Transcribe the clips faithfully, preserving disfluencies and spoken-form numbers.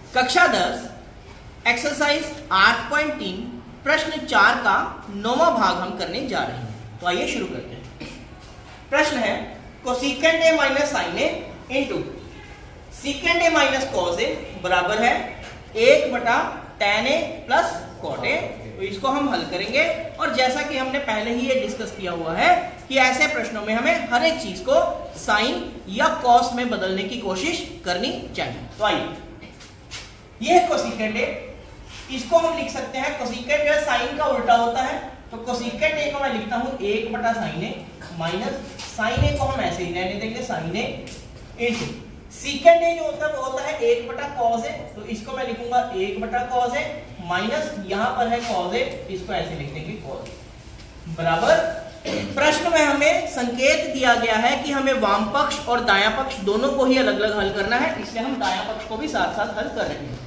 कक्षा दस एक्सरसाइज आठ पॉइंट तीन प्रश्न चार का नौवां भाग हम करने जा रहे हैं। तो आइए शुरू करते हैं। प्रश्न है cosecant A minus sine A into secant A minus cos A बराबर है एक बटा tan A plus cot A. तो इसको हम हल करेंगे और जैसा कि हमने पहले ही ये डिस्कस किया हुआ है कि ऐसे प्रश्नों में हमें हर एक चीज को साइन या कॉस में बदलने की कोशिश करनी चाहिए। तो आइए, ये है कोसेकेंट ए, इसको हम लिख सकते हैं, कोसेकेंट जो है साइन का उल्टा होता है, तो कोसेकेंट ए को मैं लिखता हूं एक बटा sine A minus sine A को हम ऐसे ही रहने देंगे sine A into secant A जो होता है वो होता है एक बटा कॉस ए, तो इसको मैं लिखूंगा एक बटा कॉस ए माइनस यहां पर है कॉस ए, इसको ऐसे लिख देंगे कॉस ए बराबर। प्रश्न में हमें संकेत दिया गया है कि हमें वाम पक्ष और दायां पक्ष दोनों को ही अलग अलग हल करना है, इसलिए हम दायां पक्ष को भी साथ साथ हल कर रहे हैं।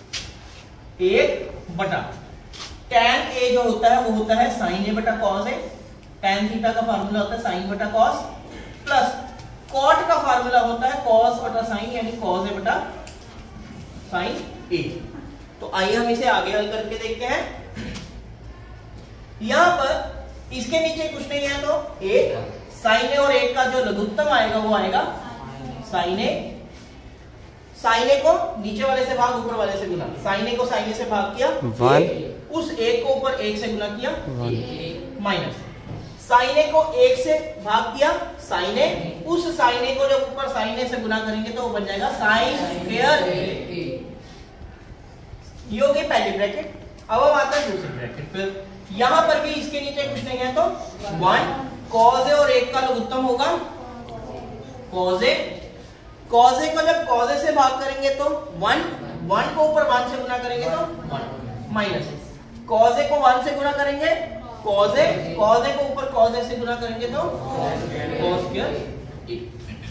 एक बटा tan ए जो होता है वो होता है साइन ए बटा कॉस ए, tan थीटा का फार्मूला होता है साइन बटा कॉस, प्लस कॉट का फार्मूला होता है कॉस बटा साइन यानी कॉस ए बटा साइन ए। तो आइए हम इसे आगे हल करके देखते हैं। यहां पर इसके नीचे कुछ नहीं है तो एक साइन ए और एक का जो लघुत्तम आएगा वो आएगा साइन ए। साइन ए को नीचे वाले से भाग ऊपर वाले से गुना, साइन ए को साइन ए से भाग किया वन, उस एक को ऊपर एक से गुना किया माइनस साइन ए को एक से भाग किया साइन ए, उस साइन ए को जब ऊपर साइन ए से गुना करेंगे तो वो बन जाएगा साइन स्क्वायर ए। ये हो गई पहली ब्रैकेट। अब हम आते हैं दूसरी ब्रैकेट पर। यहां पर भी इसके नीचे कुछ नहीं है तो वन कॉस ए और एक का लघुत्तम होगा कॉस ए। कॉस ए को जब कॉस ए से भाग करेंगे तो वन, वन को ऊपर वन से गुना करेंगे तो वन माइनस कॉस ए को वन से गुना करेंगे कॉस ए, कॉस ए को ऊपर कॉस ए से गुना करेंगे तो कॉस स्क्वायर ए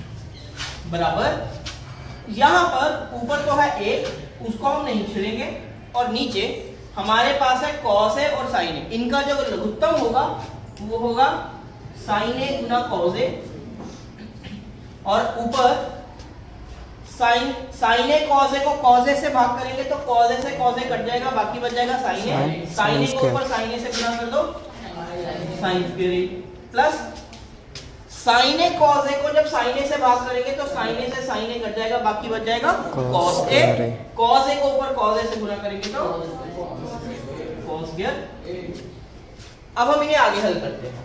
बराबर। यहां पर ऊपर तो है एक, उसको हम नहीं छेड़ेंगे, और नीचे हमारे पास है कॉस ए और साइन ए, इनका जो लघुत्तम होगा वो होगा साइन ए गुना कॉस ए, और ऊपर sine sine A cos A को कॉस ए से भाग करेंगे तो कॉस ए से कॉस ए कट जाएगा, बाकी बच जाएगा साइन ए। साइन ए को ऊपर साइन ए से गुना कर दो sine square A, plus sine A cos A को जब साइन ए से भाग करेंगे तो साइन ए से साइन ए कट जाएगा, बाकी बच जाएगा कॉस ए। कॉस ए को ऊपर कॉस ए से गुना करेंगे तो कॉस स्क्वायर। अब हम इन्हें आगे हल करते हैं।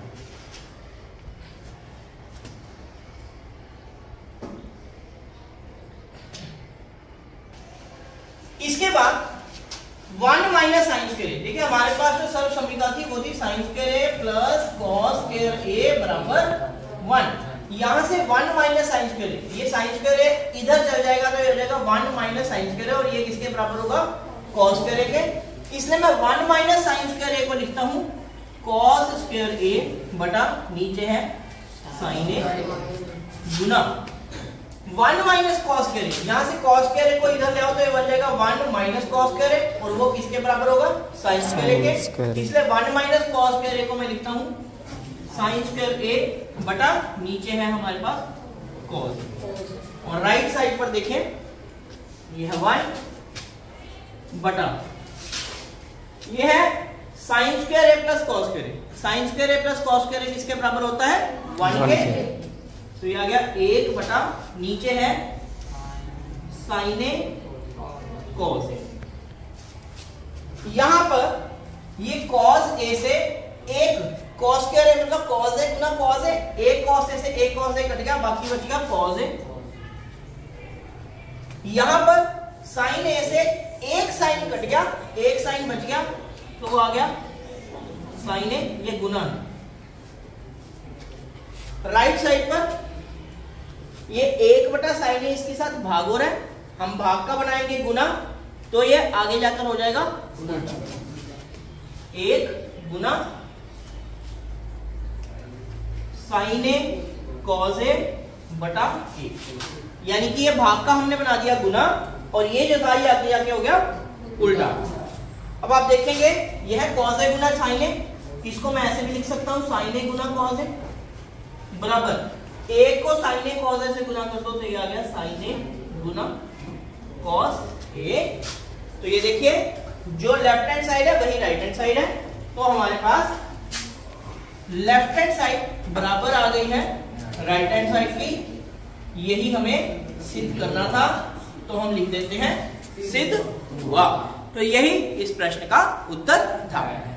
इसके बाद one minus sine square A, देखिए हमारे पास जो सर्व समीकरण थी वो थी sine square A plus cos square A बराबर वन। यहां से one minus sine square A, ये साइन स्क्वायर ए इधर चल जाएगा तो ये हो जाएगा one minus sine square A, और ये किसके बराबर होगा कॉस स्क्वायर ए के। इसलिए मैं one minus sine square A को लिखता हूं कॉस स्क्वायर ए बटा नीचे है साइन ए गुना one minus cos square A, यहां से कॉस स्क्वायर ए को इधर ले आओ तो ये बन जाएगा one minus cos square A, और वो किसके बराबर होगा साइन स्क्वायर ए के। इसलिए one minus cos square A को मैं लिखता हूं साइन स्क्वायर ए बटा नीचे है हमारे पास कॉस, और राइट साइड पर देखें ये है वन बटा ये है sine square A plus cos square A. Sine square A plus cos square A किसके बराबर होता है वन के, तो ये आ गया एक बटा नीचे है साइन ए कॉस ए। यहां पर ये कॉस ए से एक कॉस स्क्वायर ए मतलब कॉस ए गुना कॉस ए, एक कॉस ए से एक कॉस ए कट गया, बाकी बच गया कॉस ए। यहां पर साइन ए से एक साइन कट गया, एक साइन बच गया, तो वो आ गया साइन ए, ये गुना। राइट साइड पर ये एक बटा साइन ए इसके साथ भाग हो रहा है, हम भाग का बनाएंगे गुना, तो ये आगे जाकर हो जाएगा एक गुना साइन ए कॉस ए बटा एक, यानी कि ये भाग का हमने बना दिया गुना, और ये जो था ये आगे जाके हो गया उल्टा। अब आप देखेंगे ये है कॉस ए गुना साइन ए, इसको मैं ऐसे भी लिख सकता हूं साइन ए गुना कॉस ए बराबर एक को साइन ए कॉस ए से गुना कर दो तो ये आ गया साइन ए गुना कॉस ओके, तो ये देखिए जो लेफ्ट हैंड साइड है वही राइट हैंड साइड है, तो हमारे पास लेफ्ट हैंड साइड बराबर आ गई है राइट हैंड साइड की, यही हमें सिद्ध करना था, तो हम लिख देते हैं सिद्ध हुआ। तो यही इस प्रश्न का उत्तर था।